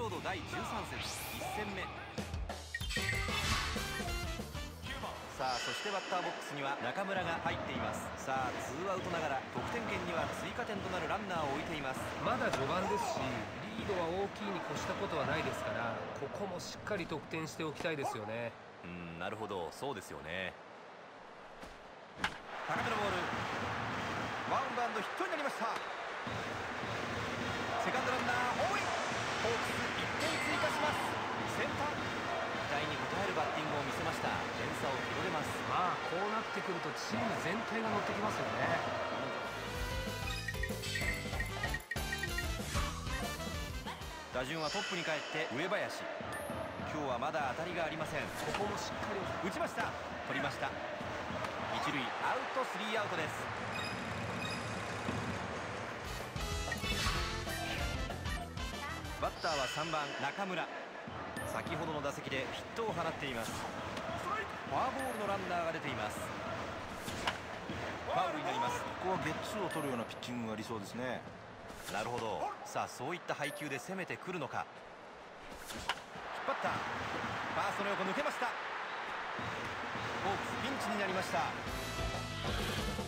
ロード第13節1戦目。さあそしてバッターボックスには中村が入っています。さあツーアウトながら得点圏には追加点となるランナーを置いています。 まだ序盤ですしリードは大きいに越したことはないですから、ここもしっかり得点しておきたいですよね。 なるほど、そうですよね。高めのボール、ワンバウンドヒットになりました。セカンドランナーホーイ、ホークス1点追加します。センター期待に応えるバッティングを見せました。点差を広げます。 まあこうなってくるとチーム全体が乗ってきますよね。 打順はトップに帰って上林。今日はまだ当たりがありません。 ここもしっかり打ちました。取りました。一塁アウト、スリーアウトです。バッターは3番中村。先ほどの打席でヒットを放っています。フォアボールのランナーが出ています。ファウルになります。 ここはゲッツーを取るようなピッチングが理想ですね。 なるほど。さあそういった配球で攻めてくるのか。引っ張った。ファーストの横抜けました。ホークスピンチになりました。